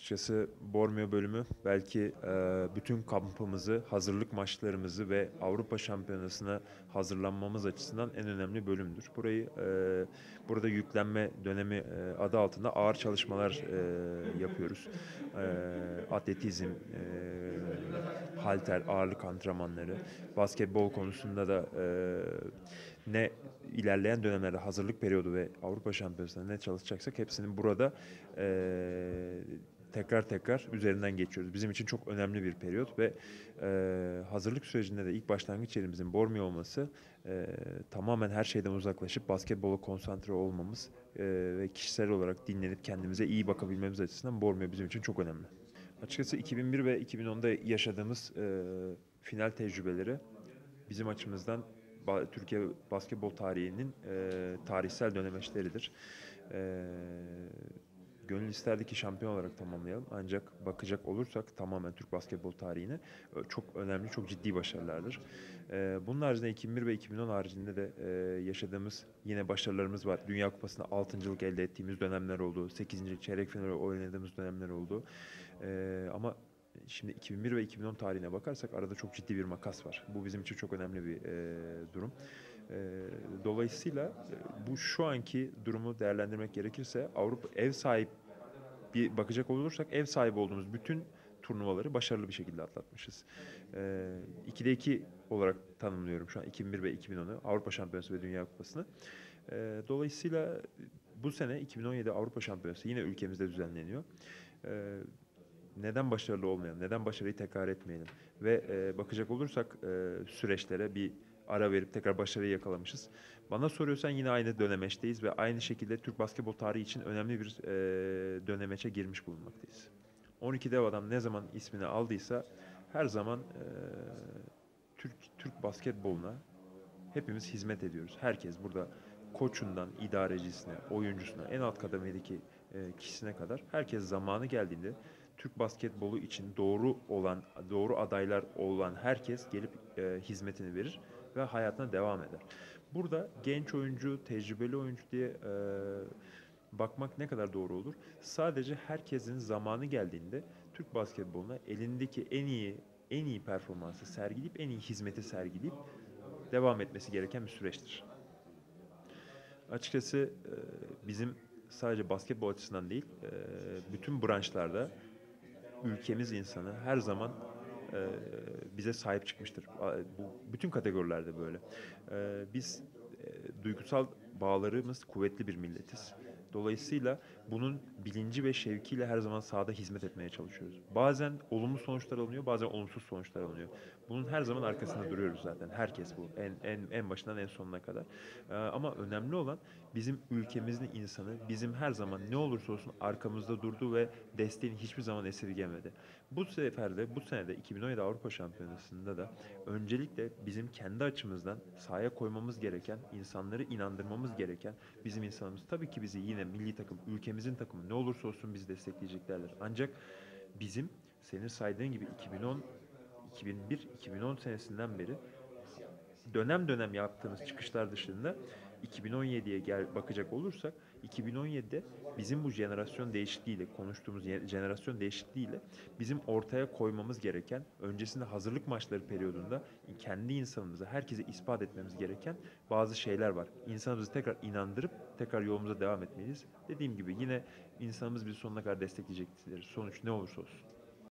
Açıkçası Bormio bölümü belki bütün kampımızı, hazırlık maçlarımızı ve Avrupa Şampiyonası'na hazırlanmamız açısından en önemli bölümdür. Burada yüklenme dönemi adı altında ağır çalışmalar yapıyoruz. Atletizm, halter, ağırlık antrenmanları, basketbol konusunda da ne ilerleyen dönemlerde hazırlık periyodu ve Avrupa Şampiyonası'nda ne çalışacaksak hepsinin burada tekrar tekrar üzerinden geçiyoruz. Bizim için çok önemli bir periyot ve hazırlık sürecinde de ilk başlangıç yerimizin Bormio olması, tamamen her şeyden uzaklaşıp basketbola konsantre olmamız ve kişisel olarak dinlenip kendimize iyi bakabilmemiz açısından Bormio bizim için çok önemli. Açıkçası 2001 ve 2010'da yaşadığımız final tecrübeleri bizim açımızdan Türkiye basketbol tarihinin tarihsel dönemeçleridir. E, Gönül isterdi ki şampiyon olarak tamamlayalım. Ancak bakacak olursak tamamen Türk basketbol tarihine çok önemli, çok ciddi başarılardır. Bunun haricinde 2001 ve 2010 haricinde de yaşadığımız yine başarılarımız var. Dünya Kupası'nda 6.'lık elde ettiğimiz dönemler oldu. 8. çeyrek finali oynadığımız dönemler oldu. Ama şimdi 2001 ve 2010 tarihine bakarsak arada çok ciddi bir makas var. Bu bizim için çok önemli bir durum. Dolayısıyla bu şu anki durumu değerlendirmek gerekirse Avrupa ev sahibi bir bakacak olursak ev sahibi olduğumuz bütün turnuvaları başarılı bir şekilde atlatmışız. 2'de 2 olarak tanımlıyorum şu an 2001 ve 2010'u Avrupa Şampiyonası ve Dünya Kupası'nı. Dolayısıyla bu sene 2017 Avrupa Şampiyonası yine ülkemizde düzenleniyor. Neden başarılı olmayalım? Neden başarıyı tekrar etmeyelim? Ve bakacak olursak süreçlere bir ara verip tekrar başarıyı yakalamışız. Bana soruyorsan yine aynı dönemeçteyiz ve aynı şekilde Türk basketbol tarihi için önemli bir dönemeçe girmiş bulunmaktayız. 12 dev adam ne zaman ismini aldıysa her zaman Türk basketboluna hepimiz hizmet ediyoruz. Herkes burada koçundan idarecisine, oyuncusuna, en alt kademedeki kişisine kadar herkes zamanı geldiğinde Türk basketbolu için doğru adaylar olan herkes gelip hizmetini verir ve hayatına devam eder. Burada genç oyuncu, tecrübeli oyuncu diye bakmak ne kadar doğru olur? Sadece herkesin zamanı geldiğinde Türk basketboluna elindeki en iyi performansı sergileyip en iyi hizmeti sergileyip devam etmesi gereken bir süreçtir. Açıkçası bizim sadece basketbol açısından değil, bütün branşlarda ülkemiz insanı her zaman bize sahip çıkmıştır. Bu bütün kategorilerde böyle. Biz duygusal bağlarımız kuvvetli bir milletiz. Dolayısıyla bunun bilinci ve şevkiyle her zaman sahada hizmet etmeye çalışıyoruz. Bazen olumlu sonuçlar alınıyor, bazen olumsuz sonuçlar alınıyor. Bunun her zaman arkasında duruyoruz zaten. Herkes bu. En başından en sonuna kadar. Ama önemli olan bizim ülkemizin insanı bizim her zaman ne olursa olsun arkamızda durdu ve desteğini hiçbir zaman esirgemedi. Bu sefer de bu senede 2017 Avrupa Şampiyonası'nda da öncelikle bizim kendi açımızdan sahaya koymamız gereken, insanları inandırmamız gereken bizim insanımız. Tabii ki bizi yine milli takım, ülkemizin takımı ne olursa olsun bizi destekleyeceklerdir. Ancak bizim senin saydığın gibi 2010, 2001, 2010 senesinden beri dönem dönem yaptığımız çıkışlar dışında 2017'ye bakacak olursak 2017'de bizim bu jenerasyon değişikliğiyle konuştuğumuz jenerasyon değişikliğiyle bizim ortaya koymamız gereken öncesinde hazırlık maçları periyodunda kendi insanımıza herkese ispat etmemiz gereken bazı şeyler var. İnsanımızı tekrar inandırıp tekrar yolumuza devam etmeliyiz. Dediğim gibi yine insanımız bizi sonuna kadar destekleyecektir. Sonuç ne olursa olsun.